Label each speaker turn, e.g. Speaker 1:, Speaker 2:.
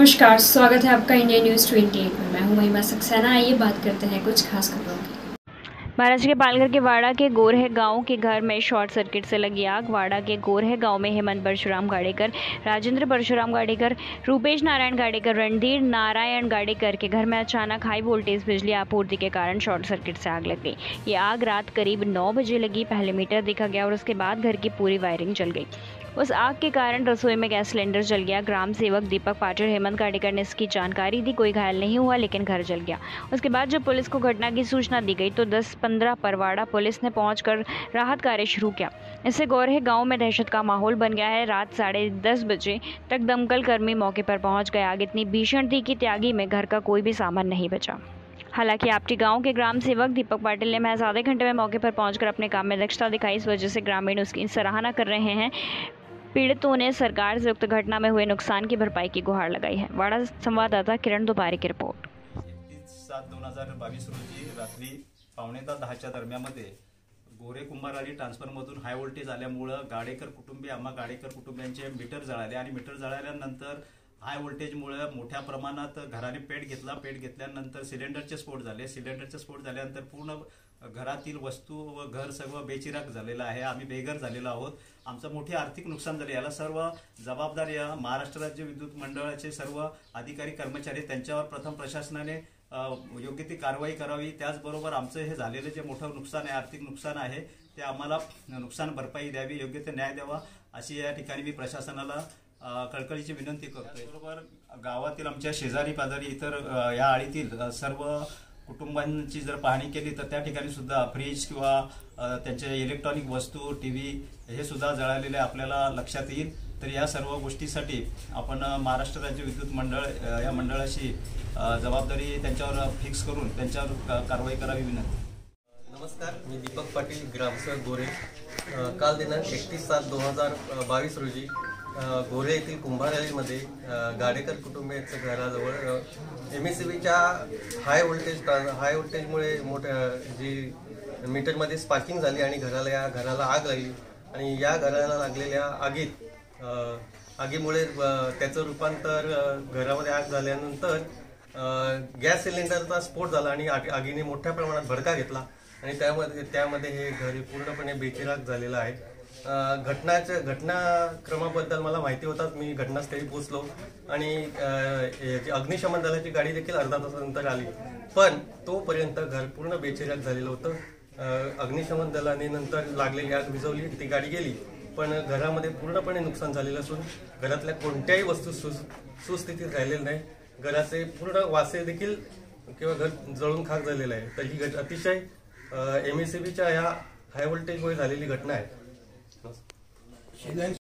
Speaker 1: नमस्कार, स्वागत है आपका इंडिया न्यूज़ 28 में। मैं हूं महिमा सक्सेना। आइए बात करते हैं कुछ खास खबरों की। महाराष्ट्र के पालघर के वाड़ा के गोरहे गांव के घर में शॉर्ट सर्किट से लगी आग। वाड़ा के गोरहे गांव में हेमंत परशुराम गाडेकर, राजेंद्र परशुराम गाडेकर, रूपेश नारायण गाडेकर, रणधीर नारायण गाडेकर के घर में अचानक हाई वोल्टेज बिजली आपूर्ति के कारण शॉर्ट सर्किट से आग लग गई। ये आग रात करीब 9 बजे लगी। पहले मीटर देखा गया और उसके बाद घर की पूरी वायरिंग जल गई। उस आग के कारण रसोई में गैस सिलेंडर जल गया। ग्राम सेवक दीपक पाटिल हेमंत गाडेकर ने इसकी जानकारी दी। कोई घायल नहीं हुआ, लेकिन घर जल गया। उसके बाद जब पुलिस को घटना की सूचना दी गई तो 10-15 पर वाड़ा पुलिस ने पहुंचकर राहत कार्य शुरू किया। इससे गोरहे गांव में दहशत का माहौल बन गया है। रात 10:30 बजे तक दमकल कर्मी मौके पर पहुंच गए। आग इतनी भीषण थी कि त्यागी में घर का कोई भी सामान नहीं बचा। हालांकि आपटी गांव के ग्राम सेवक दीपक पाटिल ने महज आधे घंटे में मौके पर पहुंचकर अपने काम में दक्षता दिखाई। इस वजह से ग्रामीण उसकी सराहना कर रहे हैं। पीड़ितों ने सरकार से उक्त घटना में हुए नुकसान की भरपाई की गुहार लगाई है। वाड़ा संवाददाता किरण दुपारे की रिपोर्ट।
Speaker 2: 31/7/2022 रोजी रात्री 9:45च्या दरम्यानमध्ये गोरे कुंभारवाडी ट्रान्सफॉर्मरमधून हाय व्होल्टेज आल्यामुळे गाडेकर कुटुंबीय आम्हा गाडेकर कुटुंबियांचे मीटर जळाले आणि मीटर जळाल्यानंतर हाय व्होल्टेजमुळे मोठ्या प्रमाणात घराने पेट घेतल्यानंतर सिलेंडरचे स्फोट झाले। सिलेंडरचे स्फोट झाल्यानंतर पूर्ण घरातील वस्तू व घर सर्व बेचिराख झालेलं आहे। आम्ही बेघर झालेलो आहोत। आमचं मोठे आर्थिक नुकसान झाले। याला सर्व जबाबदार या महाराष्ट्र राज्य विद्युत मंडळाचे सर्व अधिकारी कर्मचारी त्यांच्यावर प्रथम प्रशासनाने योग्य ती कारवाई करावी। त्याचबरोबर आमचं हे झालेलं जे मोठं नुकसान आहे, आर्थिक नुकसान आहे, ते आम्हाला नुकसान भरपाई द्यावी, योग्य ते न्याय द्यावा अशी या ठिकाणी मी प्रशासनाला कळकळीची विनंती करतोय। बरोबर गावातील आमच्या शेजारी पाजारी इतर या आळीतील सर्व कुटुंबांची जर पाहणी केली तर त्या ठिकाणी सुद्धा फ्रीज किंवा त्यांचे इलेक्ट्रॉनिक वस्तू, टीव्ही हे सुद्धा जळालेले आपल्याला लक्षात येईल। तर या सर्व गोष्टीसाठी आपण महाराष्ट्र राज्य विद्युत मंडळ या मंडळाशी जबाबदारी त्यांच्यावर फिक्स करून त्यांच्यावर कारवाई करावी विनंती।
Speaker 3: नमस्कार, मी दीपक पाटील, ग्रामसेवक गोरे। काल दिनांक 31/7/2022 रोजी गोरे येथील कुंभारवाडीमध्ये गाडेकर कुटुंबियांच्या घराजवळ MSCBच्या हाय व्होल्टेजमुळे मोठ्या जी मीटरमध्ये स्पार्किंग झाली आणि घराला आग लागली आणि या घराला लागलेल्या आगीमुळे त्याचं रूपांतर घरामध्ये आग झाल्यानंतर गॅस सिलेंडरचा स्फोट झाला आणि आगीने मोठ्या प्रमाणात भडका घेतला आणि त्यामध्ये हे घर पूर्णपणे बेचिराख झालेलं आहे। घटनाक्रमाबद्दल मला माहिती होताच मी घटनास्थळी पोहोचलो आणि अग्निशमन दलाची गाडी देखील अर्धा तासानंतर आली, पण तोपर्यंत घर पूर्ण बेचिराख झालेलं होतं। अग्निशमन दलाने नंतर लागलेली आग विझवली, ती गाडी गेली, पण घरामध्ये पूर्णपणे नुकसान झालेलं असून घरातल्या कोणत्याही वस्तू सुस्थितीत राहिलेल्या नाही। घराचे पूर्ण वासे देखील किंवा घर जळून खाक झालेलं आहे। तर ही अतिशय MSCBच्या या हाय व्होल्टेजमुळे झालेली घटना आहे।